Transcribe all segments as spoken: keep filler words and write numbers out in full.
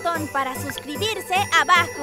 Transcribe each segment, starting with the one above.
botón para suscribirse abajo.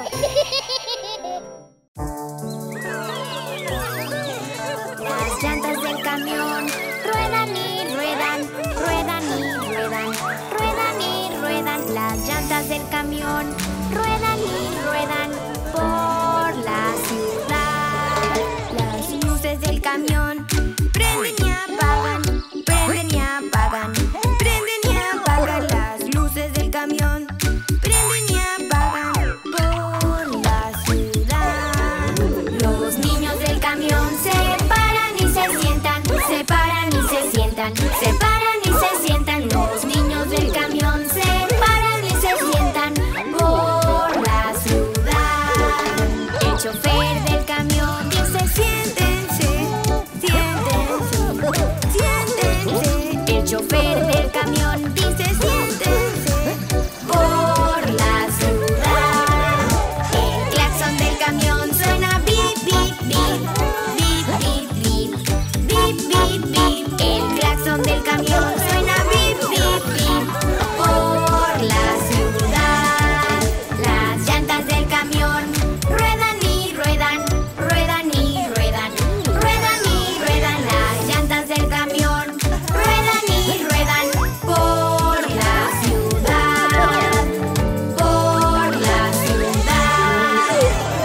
Las llantas del camión ruedan y ruedan, ruedan y ruedan, ruedan y ruedan. Las llantas del camión ruedan y ruedan por la ciudad. Las luces del camión prenden y apagan, prenden y apagan, prenden y apagan. Las luces del camión prenden y apagan por la ciudad. Los niños del camión se paran y se sientan, se paran y se sientan, se paran y se sientan. Los niños del camión se paran y se sientan por la ciudad. El chofer del camión dice: siéntense, siéntense, siéntense. El chofer del camión dice: siéntense por la ciudad. El claxon del camión suena bip, bip, bip, bip, bip, bip, bip, bip, bip. El claxon del camión suena bip, bip, bip por la ciudad. Las llantas del camión ruedan y ruedan, ruedan y ruedan, ruedan y ruedan. Las llantas del camión ruedan y ruedan por la ciudad, por la ciudad.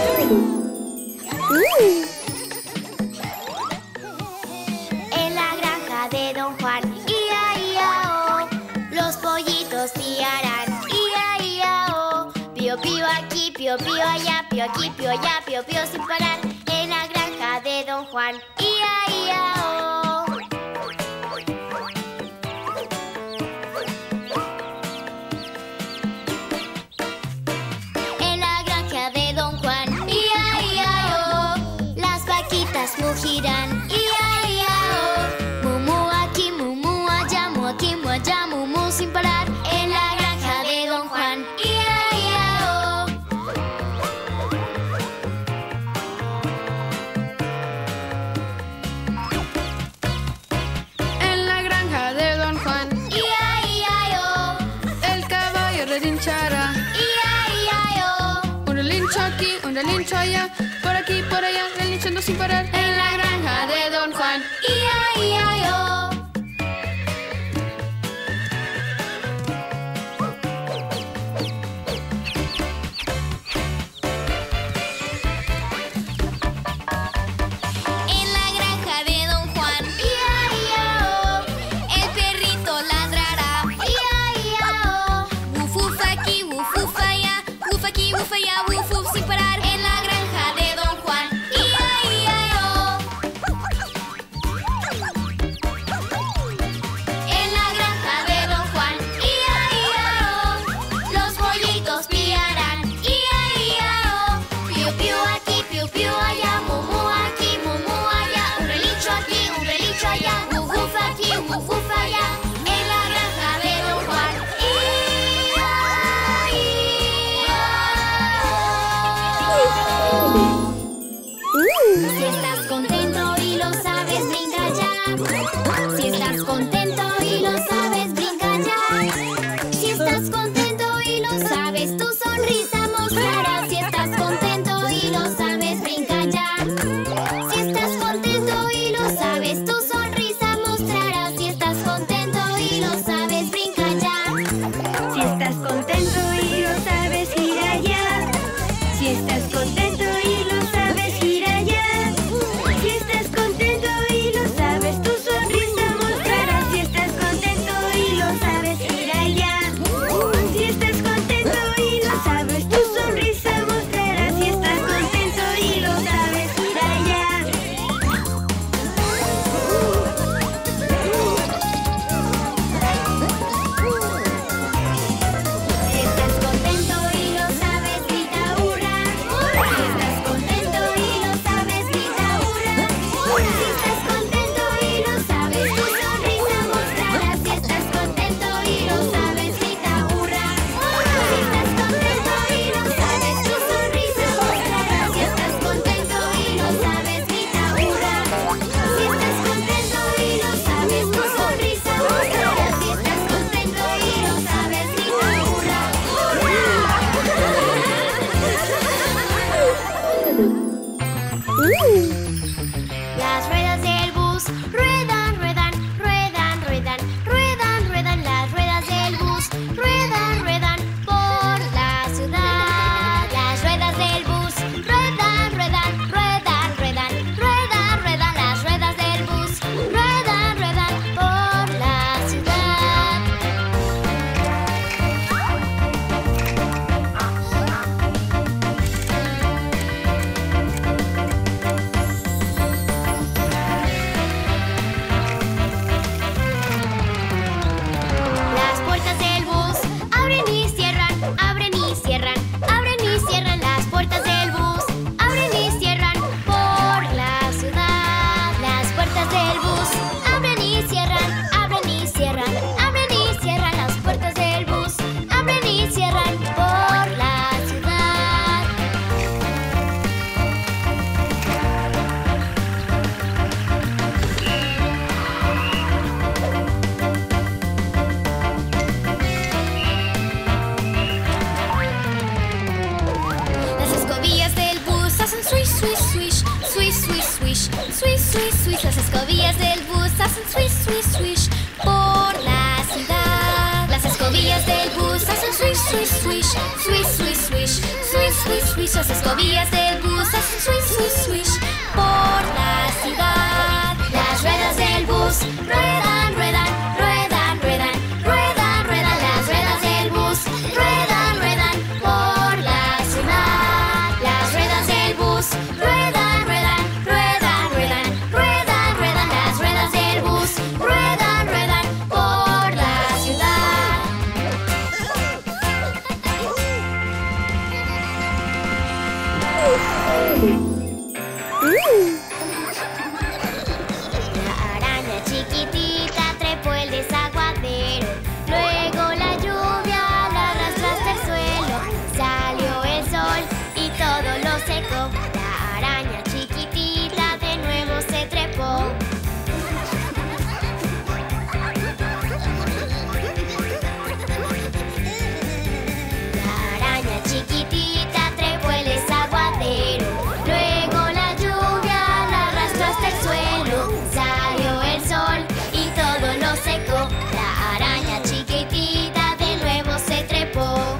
En la granja de Don Juan, ia, ia, oh, los pollitos piarán, ia, ia, oh. Pío, pío aquí, pío, pío allá, pío aquí, pío allá, pío, pío sin parar. En la granja de Don Juan, ia, ia, oh. En la granja de Don Juan, ia, ia, oh, las vaquitas mugirán, ia, ia, oh. Mumu aquí, mumu allá, mu aquí, mu allá, mumu sin parar. En la granja de Don Juan, ia, ia, oh. En la granja de Don Juan, Ia, ia, oh. el caballo relinchará. Ia, ia, oh. Un relincho aquí, un relincho allá, por aquí, por allá, relinchando sin parar. En la granja swish. Swish, swish, swish. Las escobillas del bus hacen swish, swish, swish. Por la ciudad, las ruedas del bus ruedan, ruedan, ruedan, ruedan, ruedan, ruedan. Las ruedas del bus ruedan, ruedan por la ciudad. Las ruedas del bus ruedan, ruedan, ruedan, ruedan, ruedan, ruedan. Las ruedas del bus ruedan, ruedan por la ciudad. La araña chiquitita trepó el desaguadero. Luego la lluvia la arrastró hasta el suelo. Salió el sol y todo lo secó. La araña chiquitita de nuevo se trepó. La araña chiquitita trepó el desaguadero. Luego la lluvia la arrastró hasta el suelo. Salió el sol y todo lo secó. La araña chiquitita de nuevo se trepó.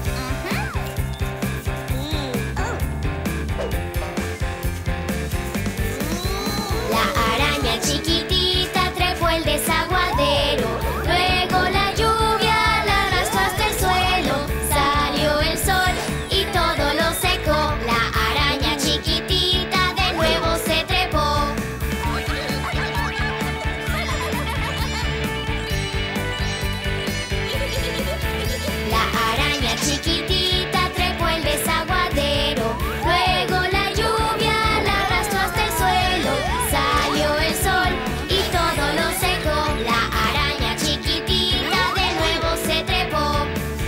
La araña chiquitita trepó el desaguadero. Luego la lluvia la arrastró hasta el suelo. Salió el sol y todo lo secó. La araña chiquitita de nuevo se trepó. La araña chiquitita trepó el desaguadero. Luego la lluvia la arrastró hasta el suelo. Salió el sol y todo lo secó. La araña chiquitita de nuevo se trepó.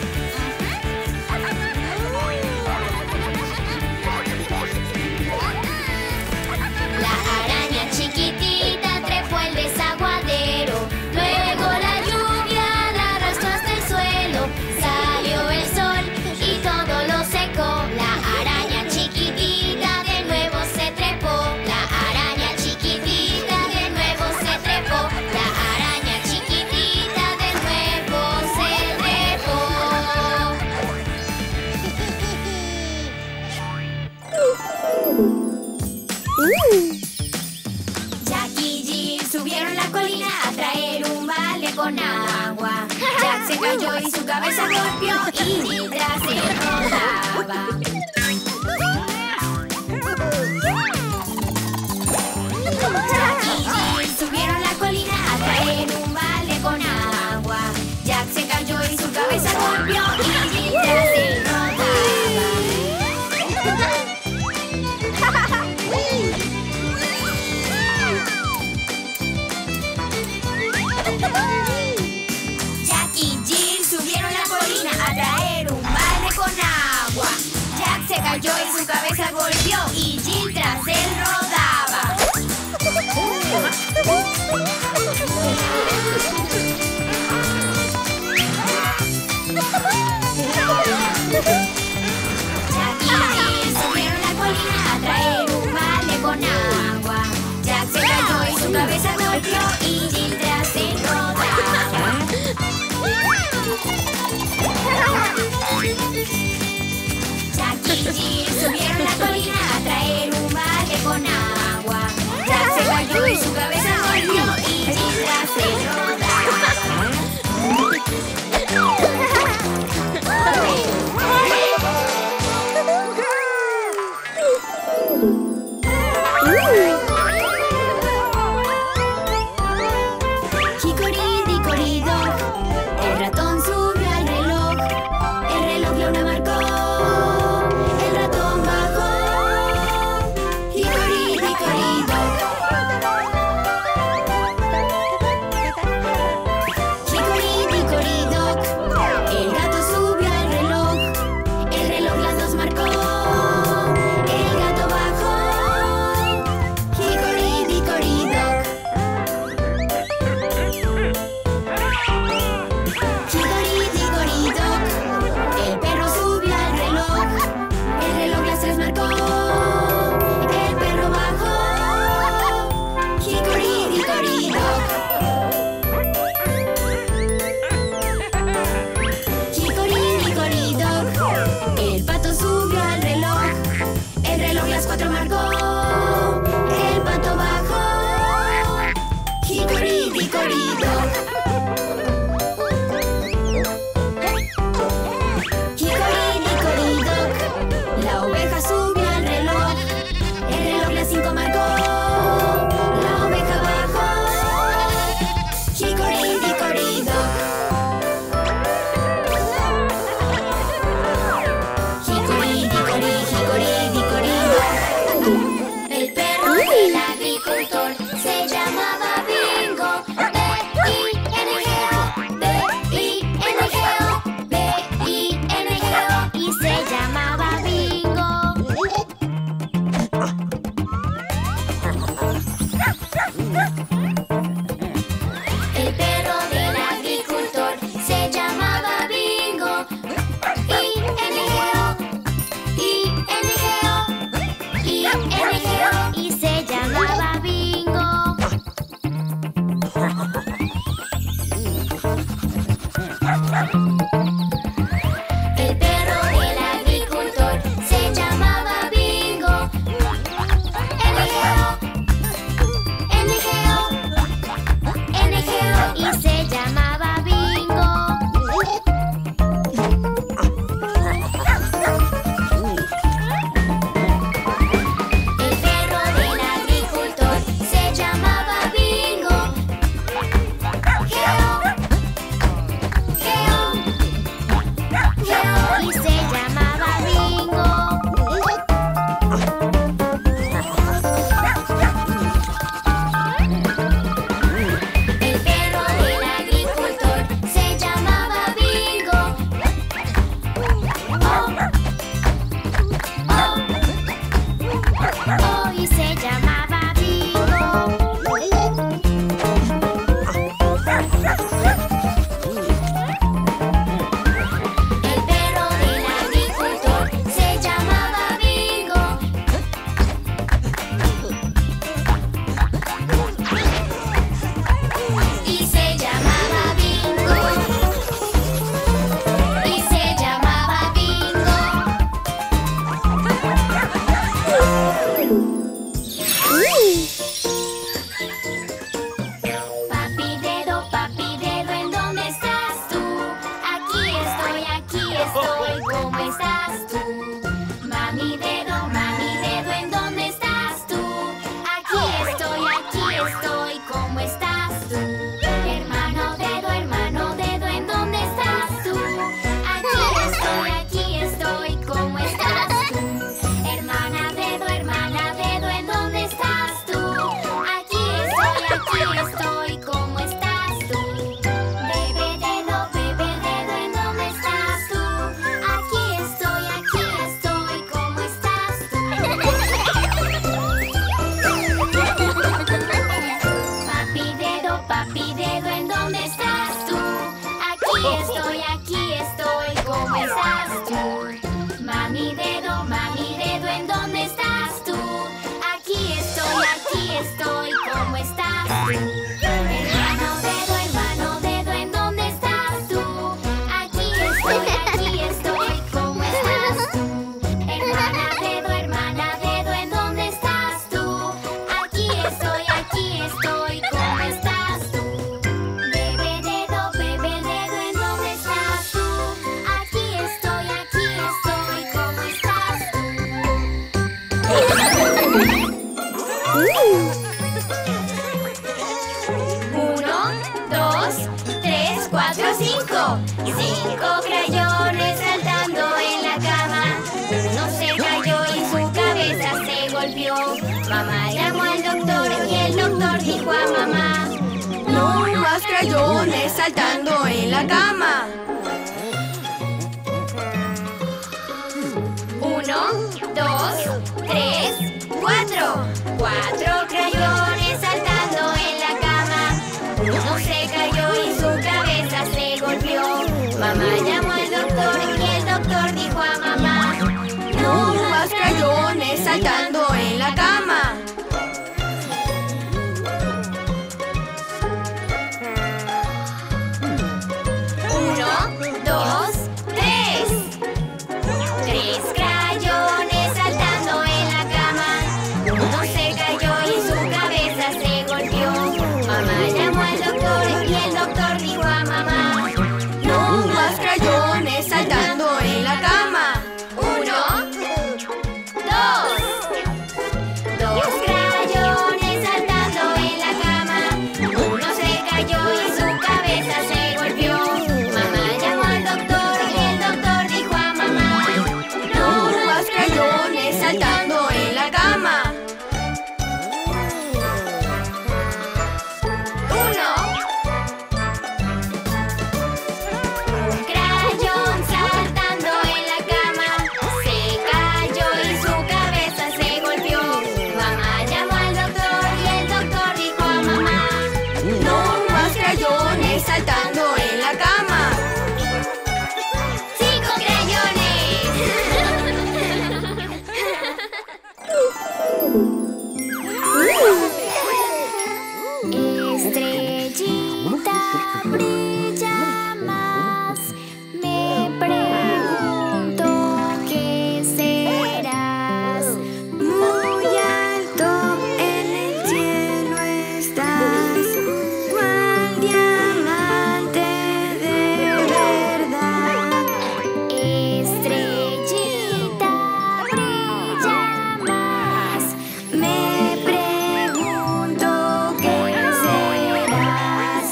La araña chiquitita trepó el desaguadero. Luego la lluvia la arrastró hasta el suelo. Salió el sol y todo lo secó. La araña chiquitita de nuevo se trepó. La araña chiquitita de nuevo se trepó. La araña chiquitita de nuevo se trepó. Jack y Jill subieron la colina a traer un balde con agua. Jack se cayó y su cabeza golpeó y Jill tras él rodaba. Jack y Jill subieron la colina a traer un balde con agua. Jack se cayó y su cabeza golpeó y Jill tras él rodaba. Jack y Jill subieron la colina a traer un balde con agua. Jack se cayó y su cabeza golpeó y Jill tras él rodaba. Jack y Jill subieron la colina a traer un balde con agua. Jack se cayó y su cabeza golpeó y Jill tras él rodaba. Jack y Jill subieron la colina a traer tres, cuatro, cinco. Cinco crayones saltando en la cama. Uno se cayó y su cabeza se golpeó. Mamá llamó al doctor y el doctor dijo a mamá: No más crayones saltando en la cama. Uno, dos, tres, cuatro. Cuatro crayones saltando en la cama. Uno se cayó y su cabeza se golpeó. Mamá llamó al doctor y el doctor dijo a mamá: No más crayones saltando en la cama. Uno, dos, tres. Tres crayones saltando en la cama. Uno se cayó y su cabeza se golpeó. Mamá llamó al doctor y el doctor dijo a mamá: No más crayones saltando en la cama. Uno, dos. Dos crayones saltando en la cama. Uno se cayó y su cabeza se golpeó. Mamá llamó al doctor y el doctor dijo a mamá: No más crayones saltando en la cama. Uno. Un crayón saltando en la cama. Se cayó y su cabeza se golpeó. Mamá llamó al doctor y el doctor dijo a mamá: No más crayones saltando en la cama. ¡Cinco crayones! Estrellita brilla más. Me pregunto qué serás. Muy alto en el cielo estás, cual diamante de verdad. Estrellita brilla más. Me pregunto qué serás.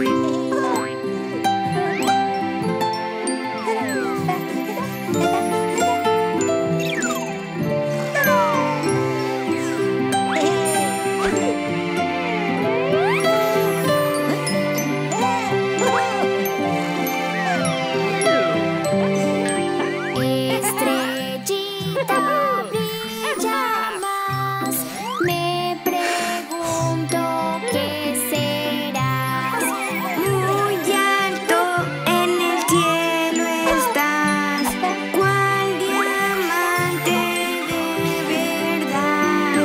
Estrellita brilla más. Me pregunto qué serás. Muy alto en el cielo estás, cual diamante de verdad.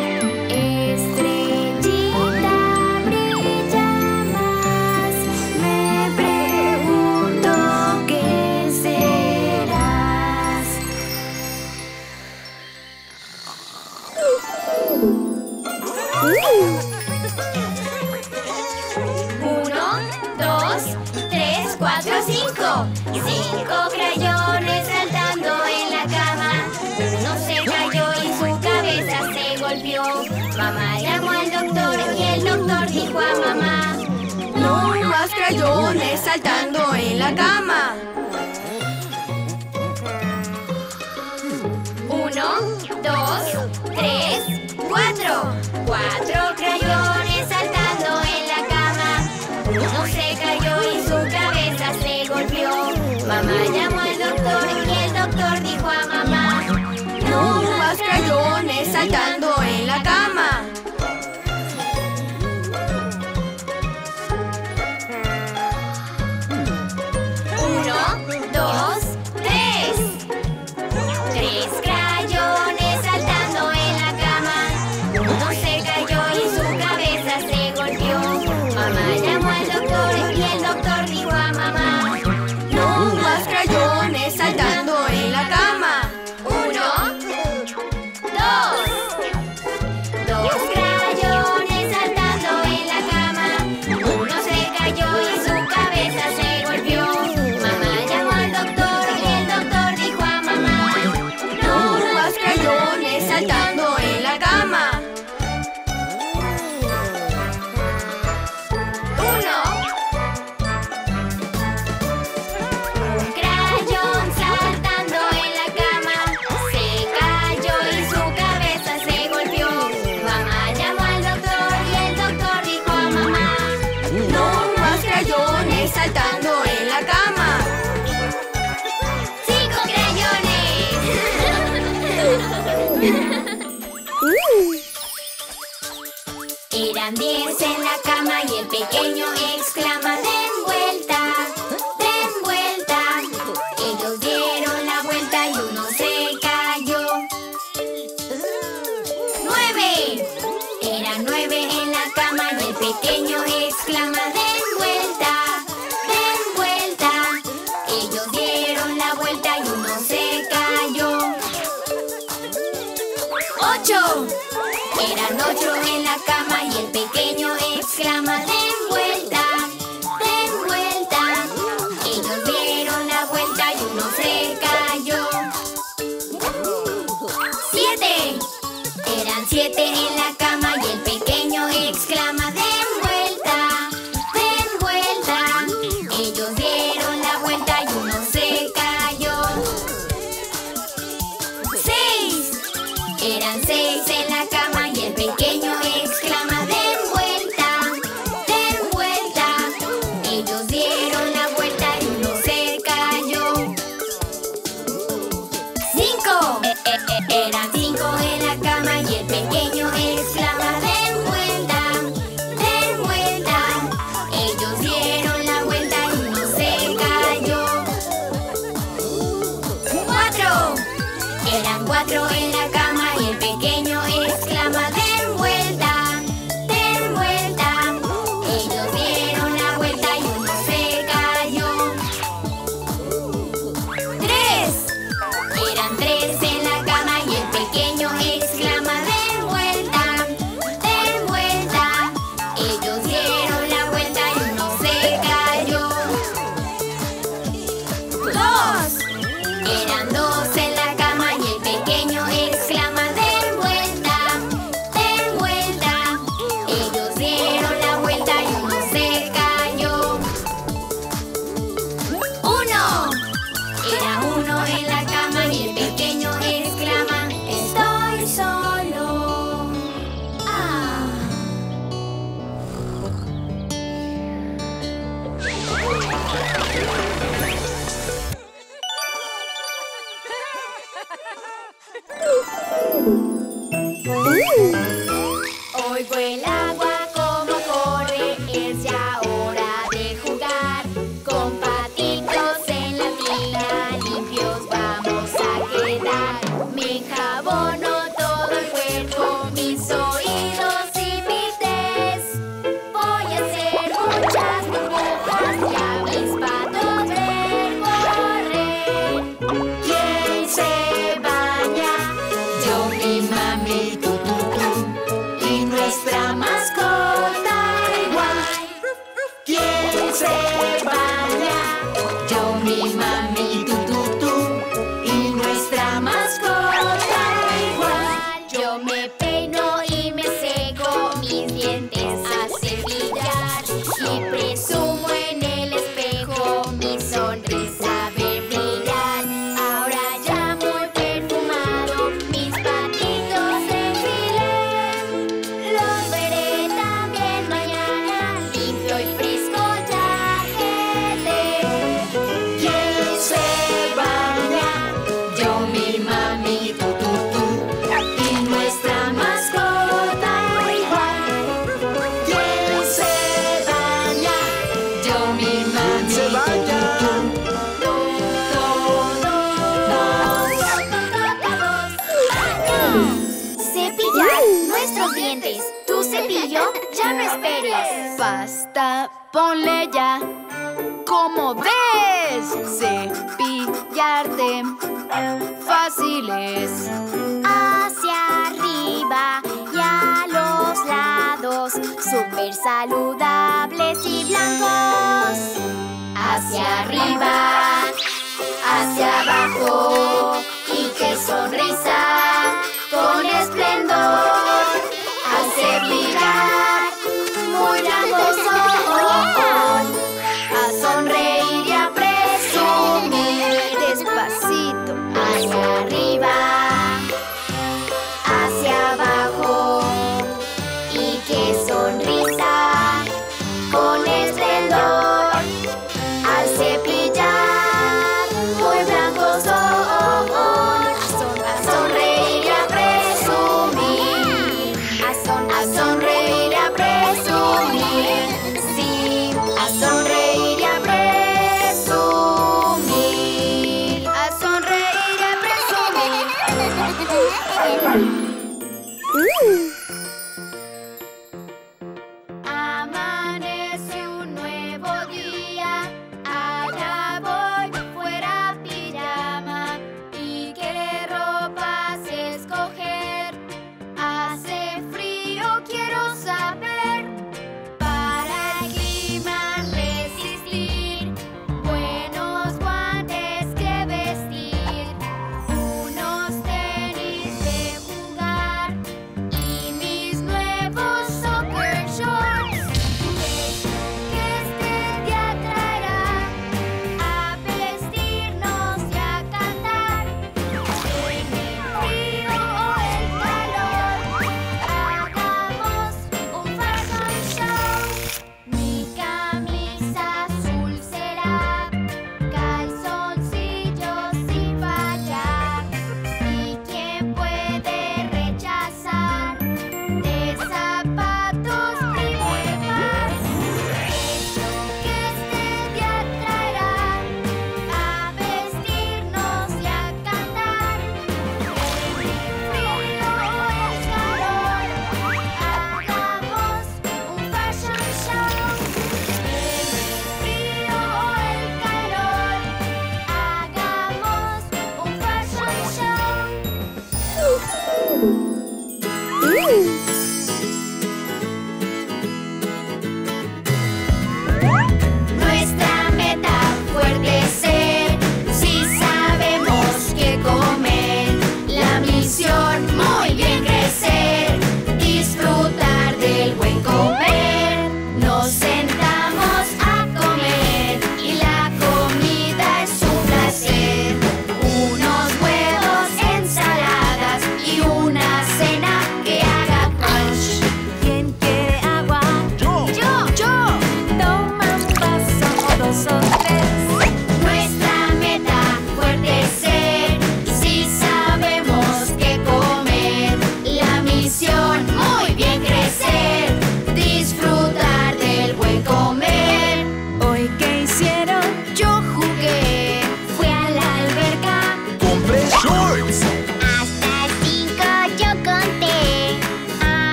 Estrellita brilla más. Me pregunto qué serás. Uno, dos, tres, cuatro, cinco. Cinco crayones saltando en la cama. Uno se cayó y su cabeza se golpeó. Mamá llamó al doctor y el doctor dijo a mamá: No más crayones saltando en la cama. Uno, dos, tres, cuatro. Cuatro crayones saltando en la cama. Uno se cayó y su cabeza se golpeó. Mamá llamó al doctor y el doctor dijo a mamá: No más crayones saltando en la cama. Uno, dos, tres. Tres crayones saltando en la cama. Uno se cayó y su cabeza Eran diez en la cama y el pequeño exclama: ¡den vuelta! ¡Den vuelta! Ellos dieron la vuelta y uno se cayó. ¡Nueve! Eran nueve en la cama y el pequeño exclama: ¡den vuelta! ¡Den vuelta! Ellos dieron la vuelta y uno se cayó. ¡Ocho! Eran ocho en la cama y el pequeño exclama: ¡den vuelta! ¡Den vuelta! Ellos dieron la vuelta y uno se cayó. ¡Siete! Eran siete en la cama y el pequeño exclama: ¡den vuelta! ¡Den vuelta! Ellos dieron la vuelta y uno se cayó. ¡Seis! Eran seis en la cama y el pequeño exclama: ¡den vuelta! ¡Den vuelta! Ellos dieron la vuelta y uno se cayó. ¡Cinco! Eh, eh, eh, eran cinco en la cama y el pequeño exclama: ¡den vuelta! ¡Den vuelta! Ellos dieron la vuelta y uno se cayó. ¡Cuatro! Eran cuatro en la cama y el pequeño exclama: ¡den vuelta! ¡Den vuelta! Ellos dieron la vuelta y uno se cayó. ¡Tres! Eran tres en la cama y el pequeño exclama: ¡den vuelta! ¡Den vuelta! Ellos dieron la vuelta y uno se cayó. ¡Dos! Eran dos en la cama y el pequeño exclama: ¡den vuelta! ¡Den vuelta! Ellos dieron la vuelta y uno se cayó. ¡Uno! Era uno en la cama y el pequeño exclama: ¡estoy solo! ¡Ah! Oigo el agua como corre, es ya hora de jugar. Con patitos en la tina, limpios vamos a quedar. Me enjabono todo el cuerpo, mis oídos y mis pies. Voy a hacer muchas burbujas, ya mis patos ven correr. ¿Quién se baña? Yo, mi mami, tú, tú, tú, y nuestra mascota igual. ¿Quién se baña? Yo, mi mami, tú, tú, tú, y nuestra mascota igual. Yo me peino y me seco, mis dientes a cepillar, y presumo en el espejo mi sonrisa ver brillar. Ahora ya muy perfumado, mis patitos enfilé. Los veré también mañana, limpio y fresco ya quedé. ¿Quién se baña? Yo, mi mami, tú, tú, tú, y nuestra mascota igual. ¿Quién se baña? Yo, mi mami, Se baña. tú, tú, tú. Cepillar nuestros dientes. Tu cepillo, ya no esperes. Basta, ponle ya. ¿Cómo ves? Cepillarte fácil es. Hacia arriba y a los lados, súper saludables y blancos. Hacia arriba, hacia abajo, y qué sonrisa con esplendor. Al cepillar, muy blancos son. A sonreír y a presumir. Despacito. Hacia arriba, hacia abajo, y qué sonrisa con esplendor. Al cepillar,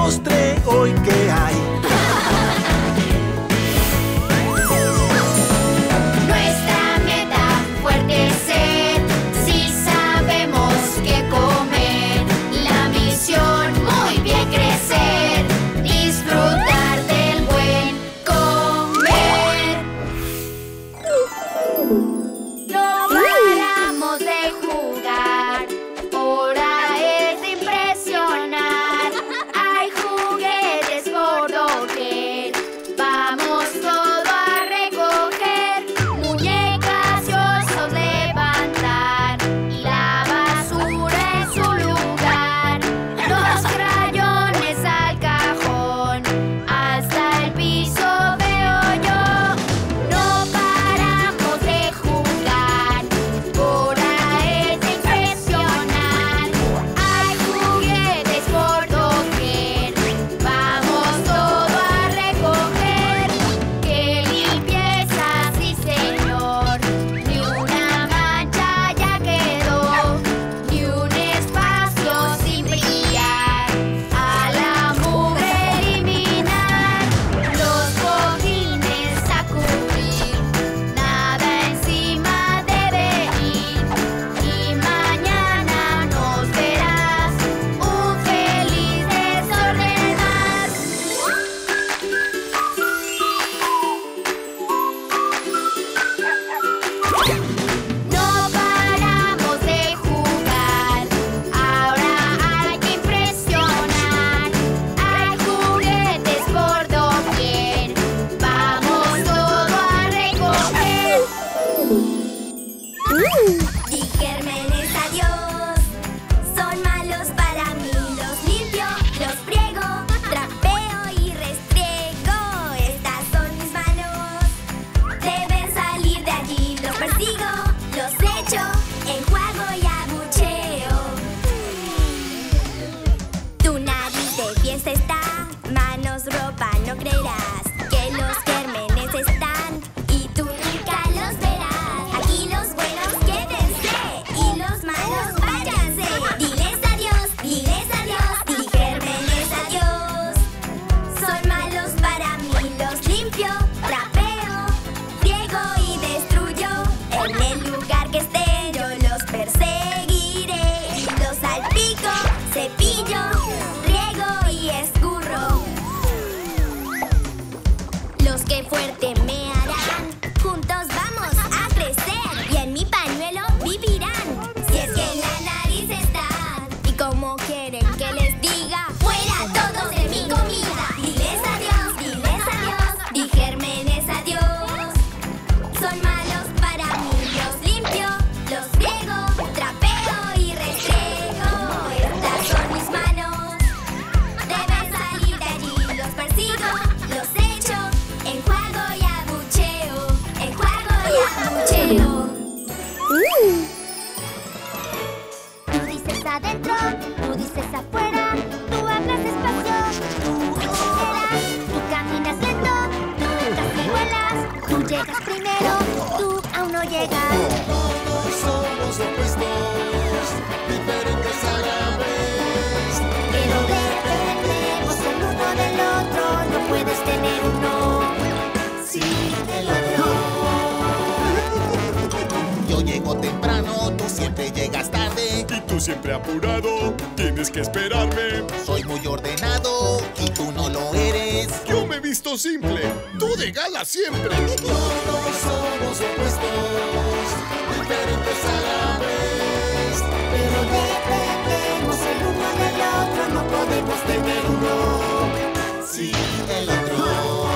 mostré hoy que hay. Nuestra meta fuerte es ser, si sabemos qué comer. La misión muy bien crecer, disfrutar del buen comer. No paramos de jugar, hora es de impresionar. Hay juguetes por doquier, vamos todo a recoger. Muñecas y osos levantar, y la basura en su lugar. Los crayones al cajón, hasta el piso veo yo. No paramos de jugar, hora es de impresionar. Hay juguetes por doquier, vamos todo a recoger. ¡Qué limpieza, sí señor! Ni una mancha ya quedó, ni un espacio sin brillar. A la mugre eliminar, los cojines sacudir, nada encima debe ir. Y mañana nos verás un feliz desorden más. No paramos de jugar, ahora hay que impresionar. Hay juguetes por doquier, vamos todo a recoger. Di gérmenes, adiós. Son malos para mí. Los limpio, los friego, trapeo y restriego. Estas son mis manos. Deben salir de allí. Los persigo, los echo, enjuago y abucheo. Tu nariz de fiesta está. Manos, ropa, no creerás que los gérmenes están y tú nunca los verás. Aquí los buenos quédense y los malos váyanse. Diles adiós, diles adiós, di gérmenes adiós. Son malos para mí, los limpio, trapeo, friego y destruyo. En el lugar que estén yo los perseguiré y los salpico, cepillo, riego y escurro. Los que fuerte me harán, juntos vamos a crecer y en mi pañuelo vivirán. Si es que en la nariz están y como quieren que les diga, fuera todos de mi comida. Diles adiós, diles adiós, di gérmenes adiós. Son malos para mí, los limpio, los friego, trapeo y restriego. Estas son mis manos, deben salir de allí. Los persigo, los echo, enjuago y abucheo, enjuago y abucheo. Tú dices adentro, tú dices afuera, tú hablas despacio, tú exageras, tú caminas lento, tú casi vuelas, tú llegas primero, tú aún no llegas. Todos somos opuestos, diferentes a la vez. Pero dependemos el uno del otro, no puedes tener uno sin el otro. Yo llego temprano, tú siempre llegas tarde. Y tú siempre apurado, tienes que esperarme. Soy muy ordenado y tú no lo eres. Yo me he visto simple, tú de gala siempre. Todos somos opuestos, diferentes a la vez. Pero dependemos el uno del otro, no podemos tener uno Sí, el otro.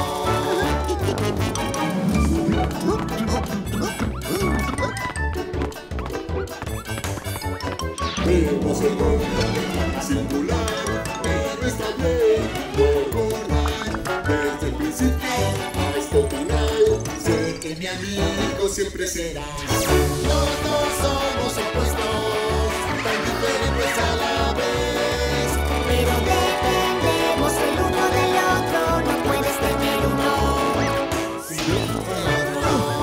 Vemos el mundo singular, pero está bien recordar desde el principio hasta el final. Sé que mi amigo siempre serás. Todos somos opuestos, tan diferentes a la vez. Pero dependemos el uno del otro, no puedes tener uno Sí, el otro.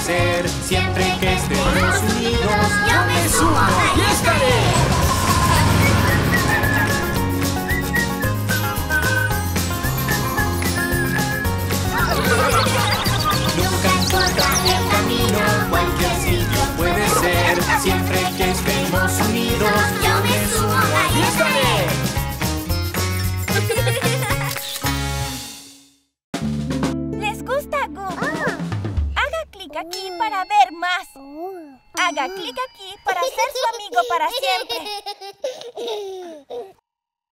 ser. Siempre que estemos unidos, yo me sumo, ahí estaré. Nunca importa el camino, cualquier sitio puede ser. Siempre que estemos unidos, yo me sumo, ahí estaré. ¿Les gusta Google? Haga clic aquí para ver más. Haga clic aquí para ser su amigo para siempre.